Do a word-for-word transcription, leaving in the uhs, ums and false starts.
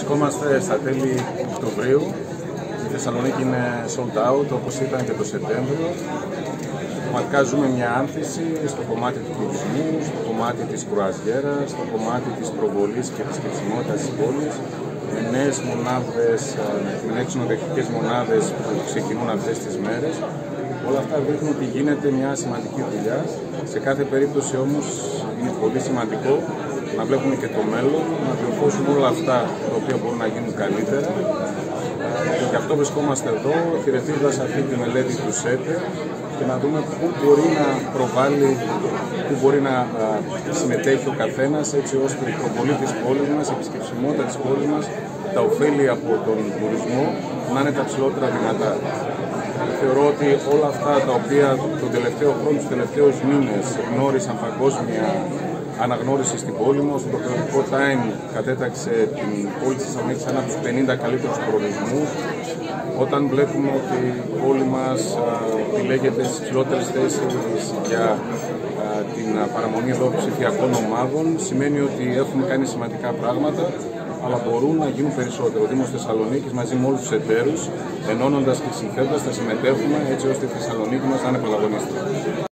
Βρισκόμαστε στα τέλη Οκτωβρίου. Η Θεσσαλονίκη είναι sold out, όπως ήταν και το Σεπτέμβριο. Πραγματικά ζούμε μια άνθηση στο κομμάτι του τουρισμού, στο κομμάτι της κρουαζιέρας, στο κομμάτι της προβολής και της επισκεψιμότητας της πόλης, με νέες μονάδες, με νέες ξενοδοχειακές μονάδες που ξεκινούν αυτές τις μέρες. Όλα αυτά δείχνουν ότι γίνεται μια σημαντική δουλειά. Σε κάθε περίπτωση όμως είναι πολύ σημαντικό να βλέπουμε και το μέλλον, να διορθώσουμε όλα αυτά τα οποία μπορούν να γίνουν καλύτερα. Και γι' αυτό βρισκόμαστε εδώ, χαιρετίζοντας αυτή τη μελέτη του ΣΕΤΕ και να δούμε πού μπορεί να προβάλλει, πού μπορεί να συμμετέχει ο καθένας, έτσι ώστε η προβολή της πόλης μας, η επισκεψιμότητα της πόλης μας, τα ωφέλη από τον τουρισμό να είναι τα ψηλότερα δυνατά. Θεωρώ ότι όλα αυτά τα οποία τον τελευταίο χρόνο, τους τελευταίους μήνες γνώρισαν παγκόσμια αναγνώριση στην πόλη μας, το περιοδικό Time κατέταξε την πόλη της Θεσσαλονίκης σαν από τους πενήντα καλύτερους προορισμούς. Όταν βλέπουμε ότι η πόλη μας επιλέγεται στις ψηλότερες θέσεις για α, την παραμονή εδώ ψηφιακών ομάδων, σημαίνει ότι έχουμε κάνει σημαντικά πράγματα, αλλά μπορούν να γίνουν περισσότερο. Ο Δήμος Θεσσαλονίκης μαζί με όλους τους εταίρους, ενώνοντας και συμφέροντας, θα συμμετέχουμε έτσι ώστε η Θεσσαλονίκη μας να είναι πρωταγωνίστρια.